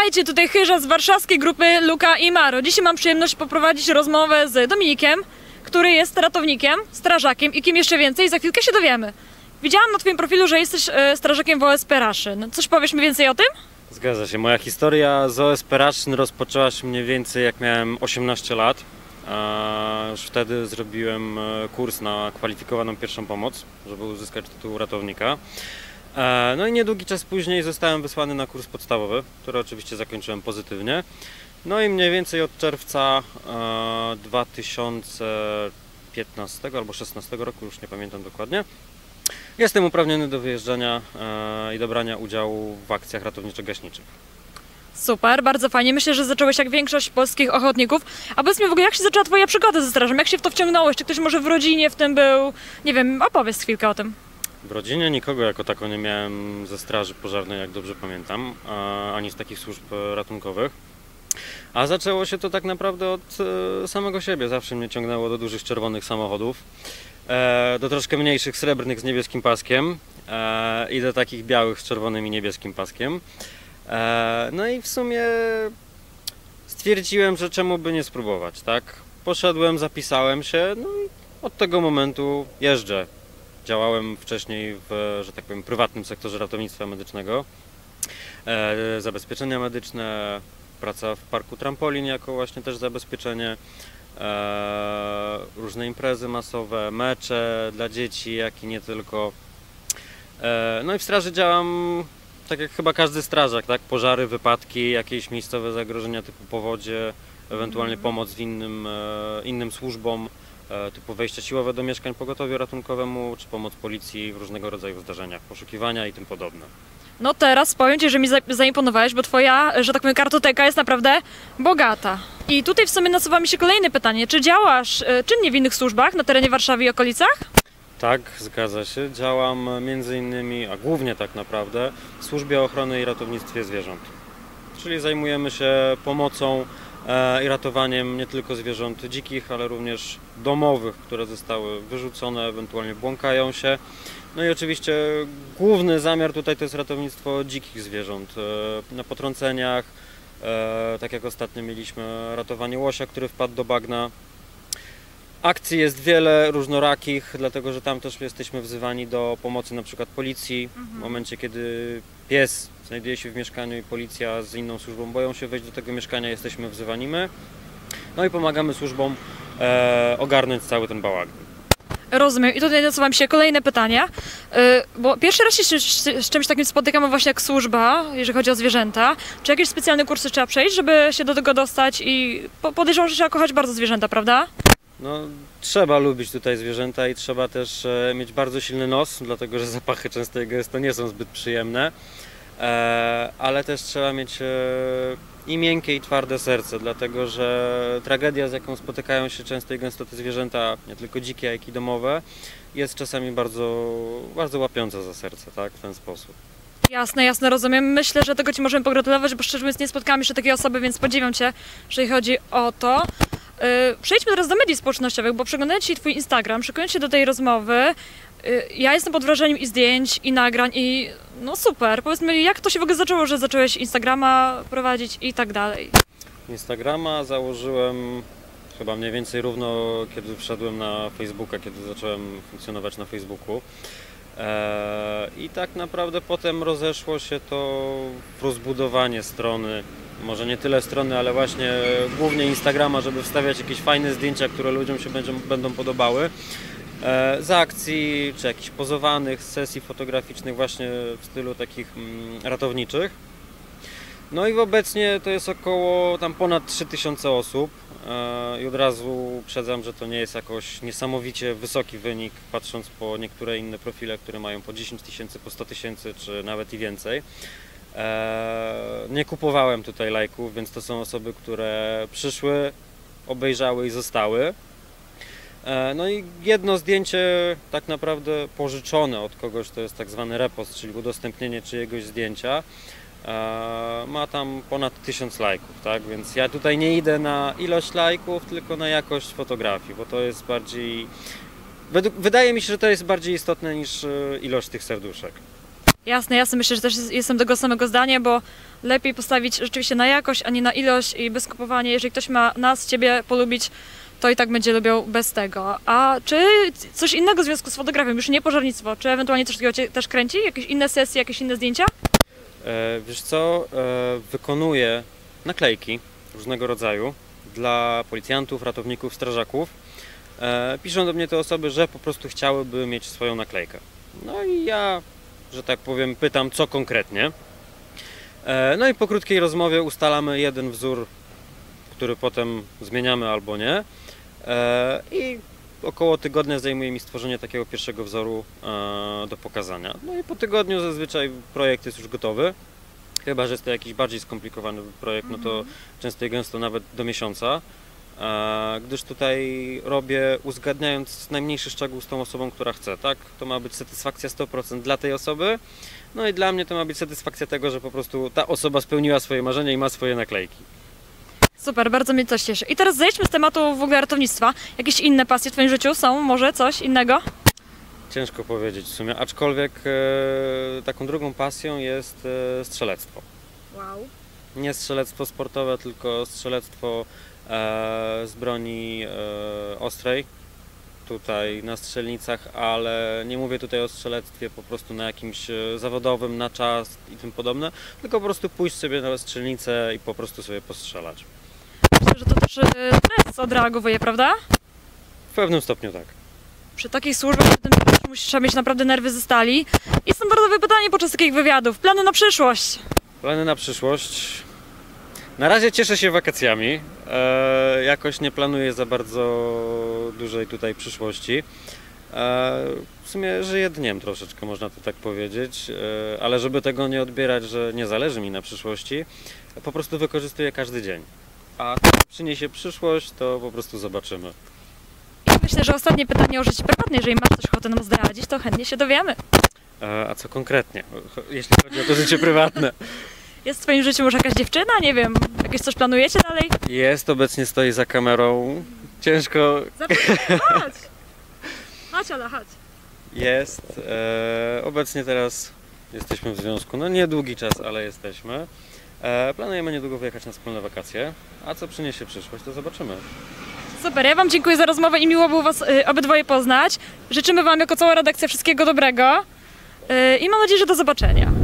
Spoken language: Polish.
Witajcie, tutaj Chyża z warszawskiej grupy Luka i Maro. Dzisiaj mam przyjemność poprowadzić rozmowę z Dominikiem, który jest ratownikiem, strażakiem i kim jeszcze więcej, za chwilkę się dowiemy. Widziałam na twoim profilu, że jesteś strażakiem w OSP Raszyn. Coś powiesz mi więcej o tym? Zgadza się. Moja historia z OSP Raszyn rozpoczęła się mniej więcej jak miałem 18 lat. Już wtedy zrobiłem kurs na kwalifikowaną pierwszą pomoc, żeby uzyskać tytuł ratownika. No i niedługi czas później zostałem wysłany na kurs podstawowy, który oczywiście zakończyłem pozytywnie. No i mniej więcej od czerwca 2015 albo 2016 roku, już nie pamiętam dokładnie, jestem uprawniony do wyjeżdżania i do brania udziału w akcjach ratowniczo-gaśniczych. Super, bardzo fajnie. Myślę, że zacząłeś jak większość polskich ochotników. A powiedz mi w ogóle, jak się zaczęła twoja przygoda ze strażą? Jak się w to wciągnąłeś? Czy ktoś może w rodzinie w tym był? Nie wiem, opowiedz chwilkę o tym. W rodzinie nikogo jako tako nie miałem ze straży pożarnej, jak dobrze pamiętam, ani z takich służb ratunkowych. A zaczęło się to tak naprawdę od samego siebie. Zawsze mnie ciągnęło do dużych czerwonych samochodów, do troszkę mniejszych srebrnych z niebieskim paskiem i do takich białych z czerwonym i niebieskim paskiem. No i w sumie stwierdziłem, że czemu by nie spróbować, tak? Poszedłem, zapisałem się, no i od tego momentu jeżdżę. Działałem wcześniej w, że tak powiem, prywatnym sektorze ratownictwa medycznego. Zabezpieczenia medyczne, praca w parku trampolin jako właśnie też zabezpieczenie, różne imprezy masowe, mecze dla dzieci, jak i nie tylko. No i w straży działam tak jak chyba każdy strażak, tak? Pożary, wypadki, jakieś miejscowe zagrożenia typu powodzie, ewentualnie pomoc w innym służbom, typu wejście siłowe do mieszkań pogotowiu ratunkowemu, czy pomoc policji w różnego rodzaju zdarzeniach, poszukiwania i tym podobne. No teraz powiem ci, że mi zaimponowałeś, bo twoja, że tak powiem, kartoteka jest naprawdę bogata. I tutaj w sumie nasuwa mi się kolejne pytanie. Czy działasz czynnie w innych służbach na terenie Warszawy i okolicach? Tak, zgadza się. Działam między innymi, a głównie tak naprawdę, w Służbie Ochrony i Ratownictwie Zwierząt. Czyli zajmujemy się pomocą i ratowaniem nie tylko zwierząt dzikich, ale również domowych, które zostały wyrzucone, ewentualnie błąkają się. No i oczywiście główny zamiar tutaj to jest ratownictwo dzikich zwierząt. Na potrąceniach, tak jak ostatnio mieliśmy ratowanie łosia, który wpadł do bagna. Akcji jest wiele, różnorakich, dlatego że tam też jesteśmy wzywani do pomocy na przykład policji. W momencie, kiedy pies znajduje się w mieszkaniu i policja z inną służbą boją się wejść do tego mieszkania, jesteśmy wzywani my. No i pomagamy służbom ogarnąć cały ten bałagan. Rozumiem. I tutaj nasuwa mi się kolejne pytanie, bo pierwszy raz się z czymś takim spotykamy właśnie jak służba, jeżeli chodzi o zwierzęta. Czy jakieś specjalne kursy trzeba przejść, żeby się do tego dostać i podejrzewam, że trzeba kochać bardzo zwierzęta, prawda? No, trzeba lubić tutaj zwierzęta i trzeba też mieć bardzo silny nos, dlatego że zapachy często i gęsto nie są zbyt przyjemne, ale też trzeba mieć i miękkie i twarde serce, dlatego że tragedia, z jaką spotykają się często i gęsto te zwierzęta, nie tylko dzikie, jak i domowe, jest czasami bardzo, bardzo łapiąca za serce, tak, w ten sposób. Jasne, jasne, rozumiem. Myślę, że tego ci możemy pogratulować, bo szczerze mówiąc nie spotkałam jeszcze takiej osoby, więc podziwiam cię, jeżeli chodzi o to. Przejdźmy teraz do mediów społecznościowych, bo przeglądając dzisiaj twój Instagram, szykując się do tej rozmowy, ja jestem pod wrażeniem i zdjęć, i nagrań, i no super. Powiedz mi, jak to się w ogóle zaczęło, że zacząłeś Instagrama prowadzić i tak dalej? Instagrama założyłem chyba mniej więcej równo, kiedy wszedłem na Facebooka, kiedy zacząłem funkcjonować na Facebooku. I tak naprawdę potem rozeszło się to w rozbudowanie strony, może nie tyle strony, ale właśnie głównie Instagrama, żeby wstawiać jakieś fajne zdjęcia, które ludziom się będą podobały. Z akcji, czy jakichś pozowanych sesji fotograficznych właśnie w stylu takich ratowniczych. No i obecnie to jest około tam ponad 3000 osób i od razu uprzedzam, że to nie jest jakoś niesamowicie wysoki wynik, patrząc po niektóre inne profile, które mają po 10 000, po 100 000 czy nawet i więcej. Nie kupowałem tutaj lajków, więc to są osoby, które przyszły, obejrzały i zostały. No i jedno zdjęcie tak naprawdę pożyczone od kogoś, to jest tak zwany repost, czyli udostępnienie czyjegoś zdjęcia, ma tam ponad 1000 lajków, tak? Więc ja tutaj nie idę na ilość lajków, tylko na jakość fotografii, bo to jest bardziej... Wydaje mi się, że to jest bardziej istotne niż ilość tych serduszek. Jasne, jasne. Myślę, że też jestem tego samego zdania, bo lepiej postawić rzeczywiście na jakość, a nie na ilość i bez kupowania. Jeżeli ktoś ma nas, ciebie polubić, to i tak będzie lubił bez tego. A czy coś innego w związku z fotografią, już nie pożarnictwo, czy ewentualnie coś takiego cię też kręci? Jakieś inne sesje, jakieś inne zdjęcia? Wiesz co, wykonuję naklejki różnego rodzaju dla policjantów, ratowników, strażaków. Piszą do mnie te osoby, że po prostu chciałyby mieć swoją naklejkę. No i ja, że tak powiem, pytam, co konkretnie. No i po krótkiej rozmowie ustalamy jeden wzór, który potem zmieniamy albo nie. I około tygodnia zajmuje mi stworzenie takiego pierwszego wzoru do pokazania. No i po tygodniu zazwyczaj projekt jest już gotowy. Chyba że jest to jakiś bardziej skomplikowany projekt, no to często i gęsto nawet do miesiąca. Gdyż tutaj robię uzgadniając najmniejszy szczegół z tą osobą, która chce, tak? To ma być satysfakcja 100% dla tej osoby, no i dla mnie to ma być satysfakcja tego, że po prostu ta osoba spełniła swoje marzenia i ma swoje naklejki. Super, bardzo mnie to cieszy. I teraz zejdźmy z tematu w ogóle ratownictwa. Jakieś inne pasje w twoim życiu są? Może coś innego? Ciężko powiedzieć w sumie, aczkolwiek taką drugą pasją jest strzelectwo. Wow. Nie strzelectwo sportowe, tylko strzelectwo z broni ostrej, tutaj na strzelnicach, ale nie mówię tutaj o strzelectwie po prostu na jakimś zawodowym, na czas i tym podobne, tylko po prostu pójść sobie na strzelnicę i po prostu sobie postrzelać. Myślę, że to też stres odreagowuje, prawda? W pewnym stopniu tak. Przy takich służbach trzeba mieć naprawdę nerwy ze stali. I standardowe pytanie podczas takich wywiadów. Plany na przyszłość? Plany na przyszłość? Na razie cieszę się wakacjami. Jakoś nie planuję za bardzo dużej tutaj przyszłości. W sumie żyję dniem troszeczkę, można to tak powiedzieć, ale żeby tego nie odbierać, że nie zależy mi na przyszłości, po prostu wykorzystuję każdy dzień. A co przyniesie przyszłość, to po prostu zobaczymy. I myślę, że ostatnie pytanie o życie prywatne. Jeżeli masz coś ochotę nam zdradzić, to chętnie się dowiemy. A co konkretnie, jeśli chodzi o to życie prywatne? Jest w twoim życiu może jakaś dziewczyna? Nie wiem, jakieś coś planujecie dalej? Jest, obecnie stoi za kamerą. Ciężko. Chodź! Chodź, Ala, chodź. Jest. Obecnie teraz jesteśmy w związku. No niedługi czas, ale jesteśmy. Planujemy niedługo wyjechać na wspólne wakacje. A co przyniesie przyszłość, to zobaczymy. Super, ja wam dziękuję za rozmowę i miło było was obydwoje poznać. Życzymy wam jako cała redakcja wszystkiego dobrego i mam nadzieję, że do zobaczenia.